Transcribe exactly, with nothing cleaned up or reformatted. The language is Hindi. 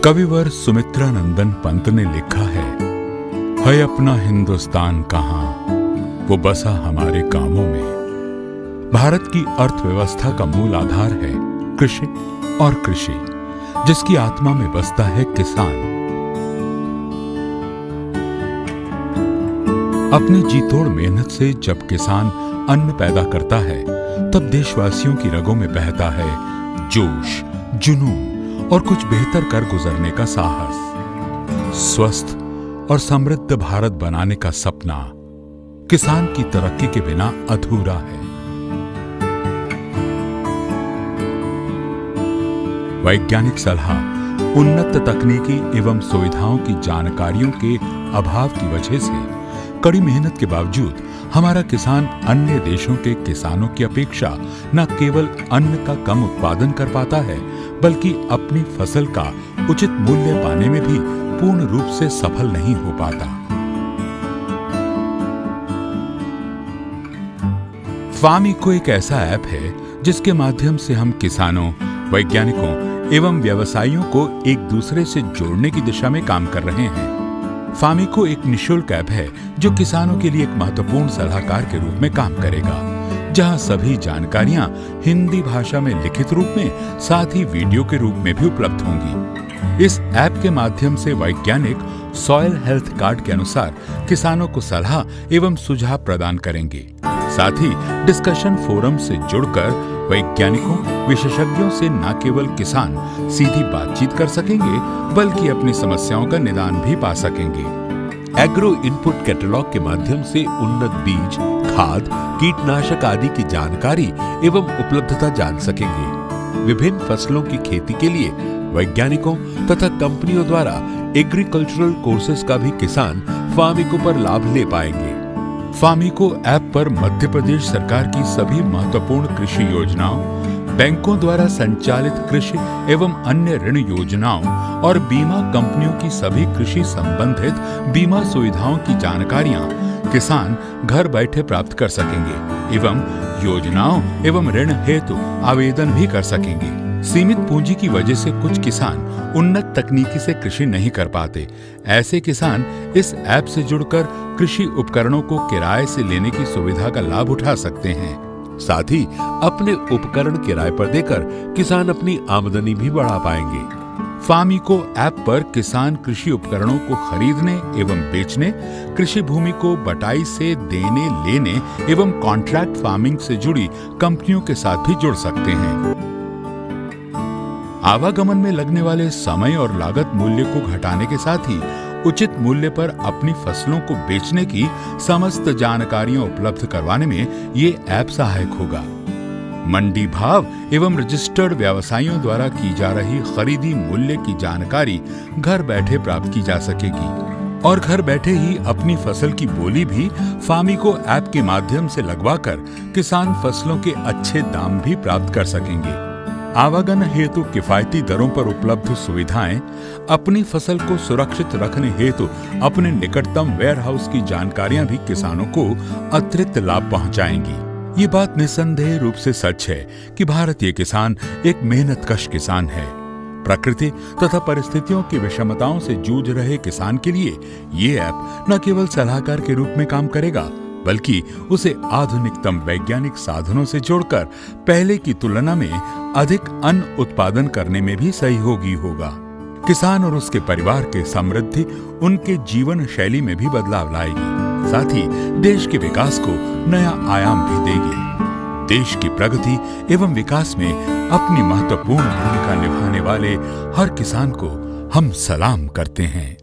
कविवर सुमित्रा नंदन पंत ने लिखा है, है अपना हिंदुस्तान कहाँ, वो बसा हमारे कामों में। भारत की अर्थव्यवस्था का मूल आधार है कृषि और कृषि, जिसकी आत्मा में बसता है किसान। अपनी जी तोड़ मेहनत से जब किसान अन्न पैदा करता है, तब देशवासियों की रगों में बहता है जोश, जुनून और कुछ बेहतर कर गुजरने का साहस। स्वस्थ और समृद्ध भारत बनाने का सपना किसान की तरक्की के बिना अधूरा है। वैज्ञानिक सलाह, उन्नत तकनीकी एवं सुविधाओं की जानकारियों के अभाव की वजह से कड़ी मेहनत के बावजूद हमारा किसान अन्य देशों के किसानों की अपेक्षा न केवल अन्न का कम उत्पादन कर पाता है, बल्कि अपनी फसल का उचित मूल्य पाने में भी पूर्ण रूप से सफल नहीं हो पाता। फार्मिको एक ऐसा ऐप है जिसके माध्यम से हम किसानों, वैज्ञानिकों एवं व्यवसायियों को एक दूसरे से जोड़ने की दिशा में काम कर रहे हैं। फार्मिको एक निःशुल्क ऐप है जो किसानों के लिए एक महत्वपूर्ण सलाहकार के रूप में काम करेगा, जहां सभी जानकारियां हिंदी भाषा में लिखित रूप में, साथ ही वीडियो के रूप में भी उपलब्ध होंगी। इस ऐप के माध्यम से वैज्ञानिक सॉइल हेल्थ कार्ड के अनुसार किसानों को सलाह एवं सुझाव प्रदान करेंगे। साथ ही डिस्कशन फोरम से जुड़कर वैज्ञानिकों, विशेषज्ञों से न केवल किसान सीधी बातचीत कर सकेंगे, बल्कि अपनी समस्याओं का निदान भी पा सकेंगे। एग्रो इनपुट कैटलॉग के माध्यम से उन्नत बीज, खाद, कीटनाशक आदि की जानकारी एवं उपलब्धता जान सकेंगे। विभिन्न फसलों की खेती के लिए वैज्ञानिकों तथा कंपनियों द्वारा एग्रीकल्चरल कोर्सेज का भी किसान फार्मिको पर लाभ ले पाएंगे। फार्मिको ऐप पर मध्य प्रदेश सरकार की सभी महत्वपूर्ण कृषि योजनाओं, बैंकों द्वारा संचालित कृषि एवं अन्य ऋण योजनाओं और बीमा कंपनियों की सभी कृषि संबंधित बीमा सुविधाओं की जानकारियां किसान घर बैठे प्राप्त कर सकेंगे एवं योजनाओं एवं ऋण हेतु आवेदन भी कर सकेंगे। सीमित पूंजी की वजह से कुछ किसान उन्नत तकनीकी से कृषि नहीं कर पाते। ऐसे किसान इस ऐप से जुड़कर कृषि उपकरणों को किराए से लेने की सुविधा का लाभ उठा सकते हैं। साथ ही अपने उपकरण किराए पर देकर किसान अपनी आमदनी भी बढ़ा पाएंगे। फार्मिको ऐप पर किसान कृषि उपकरणों को खरीदने एवं बेचने, कृषि भूमि को बटाई से देने लेने एवं कॉन्ट्रैक्ट फार्मिंग से जुड़ी कंपनियों के साथ भी जुड़ सकते हैं। आवागमन में लगने वाले समय और लागत मूल्य को घटाने के साथ ही उचित मूल्य पर अपनी फसलों को बेचने की समस्त जानकारियां उपलब्ध करवाने में ये ऐप सहायक होगा। मंडी भाव एवं रजिस्टर्ड व्यवसायियों द्वारा की जा रही खरीदी मूल्य की जानकारी घर बैठे प्राप्त की जा सकेगी और घर बैठे ही अपनी फसल की बोली भी फार्मिको ऐप के माध्यम से लगवाकर किसान फसलों के अच्छे दाम भी प्राप्त कर सकेंगे। आवागमन हेतु किफायती दरों पर उपलब्ध सुविधाएं, अपनी फसल को सुरक्षित रखने हेतु अपने निकटतम वेयरहाउस की जानकारियां भी किसानों को अतिरिक्त लाभ पहुंचाएंगी। ये बात निसंदेह रूप से सच है कि भारतीय किसान एक मेहनतकश किसान है। प्रकृति तथा परिस्थितियों की विषमताओं से जूझ रहे किसान के लिए ये ऐप न केवल सलाहकार के रूप में काम करेगा, बल्कि उसे आधुनिकतम वैज्ञानिक साधनों से जोड़कर पहले की तुलना में अधिक अन्न उत्पादन करने में भी सहयोगी होगा। किसान और उसके परिवार के समृद्धि उनके जीवन शैली में भी बदलाव लाएगी, साथ ही देश के विकास को नया आयाम भी देगी। देश की प्रगति एवं विकास में अपनी महत्वपूर्ण भूमिका निभाने वाले हर किसान को हम सलाम करते हैं।